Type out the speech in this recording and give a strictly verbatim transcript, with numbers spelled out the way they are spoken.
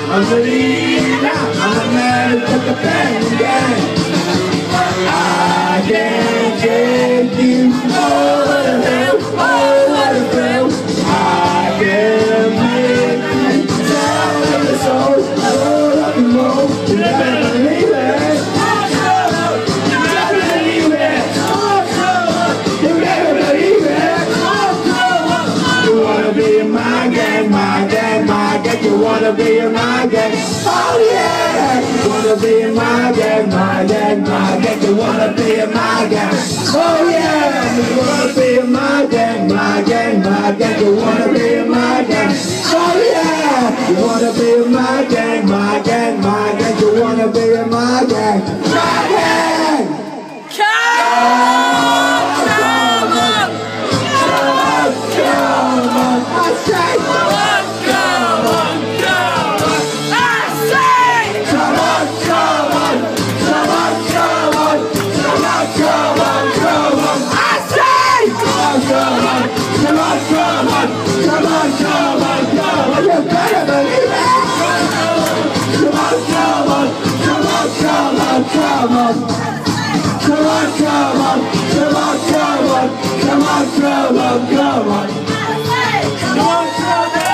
I'm the leader, I'm the man who took the pen again. I can't take you. Oh, what a thrill, oh, what a thrill. I can make you down in the soul. Oh, rock and roll, you never believe it. You never believe it. You never believe it. You wanna be in my gang, my gang, my gang. You wanna be in my gang. Oh yeah. You wanna be in my gang, my gang, my gang. You wanna be in my gang. Oh yeah. You wanna be in my gang, my gang, my gang. You wanna be in my gang. Oh yeah. You wanna be in my gang, my gang, my gang. You wanna be in my gang, my gang. Come on, come on, come on, come on, come on, come on, come on, come on, come on, come on.